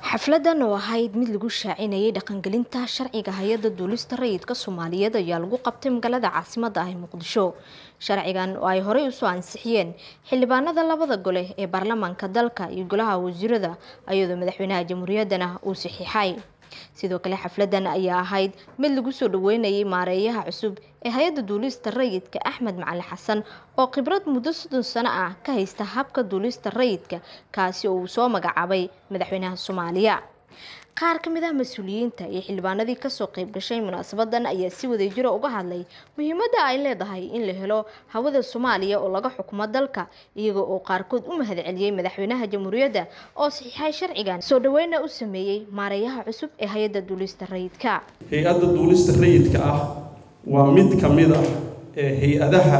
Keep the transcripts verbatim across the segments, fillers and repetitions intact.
xafladan oo ahayd mid lagu shaacinayay dhaqangelinta sharciga hay'adda duulista rayidka Soomaaliyeed ayaa lagu qabtay magaalada caasimadda ah ee Muqdisho. Sharcigan oo ay horey u soo ansixiyeen xildhibaanada labada gole ee baarlamaanka dalka iyo golaha wasiirada ayadoo madaxweynaha jamhuuriyaddana uu saxiixay. sidoo kale xafladan ayaa ahayd mid lagu soo dhaweynayay maareeyaha cusub ee hay'adda duulista rayidka Axmed Macalin Xasan oo khibrad muddo soddon sano ah ka haysta habka duulista rayidka kaasi oo uu soo magacaabay madaxweynaha Soomaaliya. qaar ka mid ah mas'uuliyiinta iyo xildhibaanadii ka soo qayb gashay munaasabadan ayaa si wadajir ah uga hadlay muhiimadda ay leedahay in la helo hawada Soomaaliya oo laga xukumo dalka iyaga oo qaarkood u mahadceliyay madaxweynaha jamhuuriyadda oo saxiixay sharcigan soo dhaweynna u sameeyay maareeyaha cusub ee hay'adda duulista rayidka. hay'adda duulista rayidka ah waa mid ka mid ah hay'adaha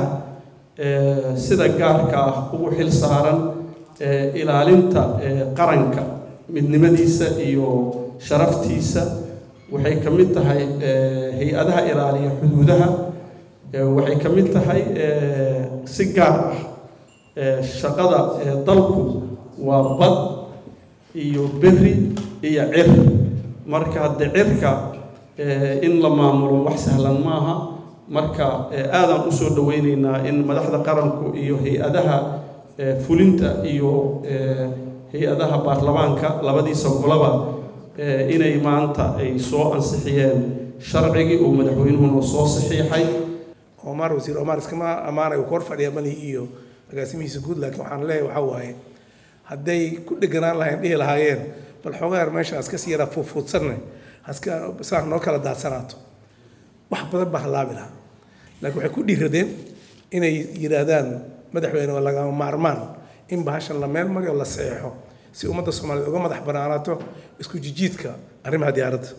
sida gaarka ah ugu xil saaran ilaalinta qaranka midnimadiisa iyo sharaftiisa. waxay ka mid tahay hay'adaha ilaaliya xuduudaha, waxay ka mid tahay si gaar ah shaqada dalku waa bad iyo berri iyo cir. marka hadda cirka in la maamulo wax sahlan maaha. marka aadaan u soo dhaweynaynaa in madaxda qaranku iyo hay'adaha fulinta iyo hay'adaha baarlamaanka labadiisa golaba inay maanta ay soo ansixiyeen sharcigii oo madaxweynuhu soo saxiixay. Omar wasiir Omar iskama amaanay kor fadhiya mali iyo agaasimihiisa guud laakiin waxaan leeyahay waxa waaye hadday ku dhiganaan lahayn dhihi lahaayeen bal xogaar meesha aska sii yara fuufudsanay aska saar noo kala daadsanaato wax badan baa halaabi lahaa. laakiin waxay ku dhiiradeen inay yiraahdaan madaxweyne waa laga maarmaan in bahashan la meel mariyo la saxeexo si ummadda Soomaaliyeed uga madax banaanaato isku jijiidka arrimaha diyaaradda.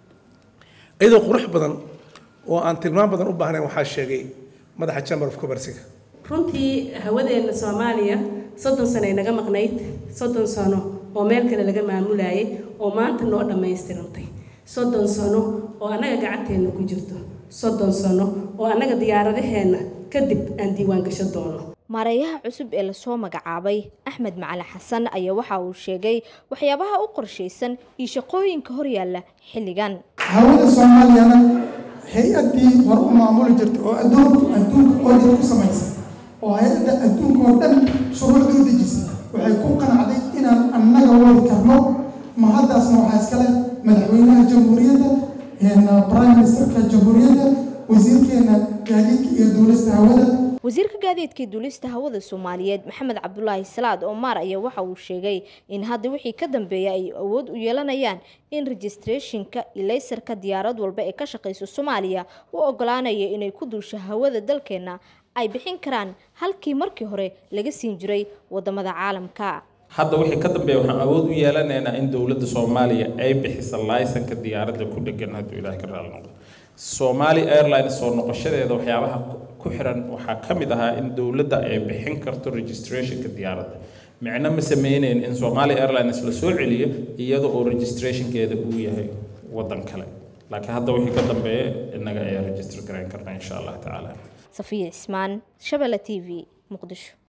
iyadoo qurux badan oo aan tilmaam badan u baahnayn waxaa sheegay madaxa Chamber of Commerce. runtii hawadeena Soomaaliya soddon sano ay naga maqnayd, soddon sano oo meel kale laga maamulayay oo maanta noo dhameystirantay, soddon sano oo anaga gacanteena ku jirto, soddon sano oo anaga diyaaradaheena kadib aan diiwaan gasho doono. maareeyaha cusub ee la soo magacaabay Axmed Macalin Xasan ayaa waxa uu sheegay waxyaabaha u qorsheysan iyo shaqooyinka hor yaalla xilligan. hawada Soomaaliyana hay'adii war u maamuli jirtay oo adduunka adduunka oo ku sameysay oo hay'adda adduunka oo dhan shuruucda u dejisay waxay ku qanacday inaan annaga wadi karno. ma haddaasna waxaa iskale madaxweynaha jamhuuriyadda iyo prime ministerka jamhuuriyadda wasiirkeena gaadiidka iyo duulista hawada. wasiirka gaadiidka iyo duulista hawada Soomaaliyeed Maxamed Cabdullaahi Salaad Omar ayaa waxa uu sheegay in hadda wixii ka dambeeyay ay awood u yeelanayaan in registrationka ilaysarka diyaarad walba ee ka shaqeyso Soomaaliya uu ogolaanayo inay ku duusho hawada dalkeena ay bixin karaan halkii markii hore laga siin jiray wadamada caalamka. hadda wixii ka dambeeyay waxaan awood u yeelanaynaa in dawladda Soomaaliya ay bixiso laysanka diyaaradda ku dhagan haddii Ilaahay ka raali noqdo. Somali Airlines soo noqoshadeeda waxyaabaha ku xiran waxaa ka mid ahaa in dawladda ay bixin karto registrationka diyaaradda. micna ma sameeyeen in Somali Airlines la soo celiyo iyadoo oo registrationkeeda uu yahay wadan kale. laakiin hadda wixii ka dambeeyay inaga ay register gareyn karnaa insha Allah taala. Safiya Ismaan, Shabelle T V, Muqdisho.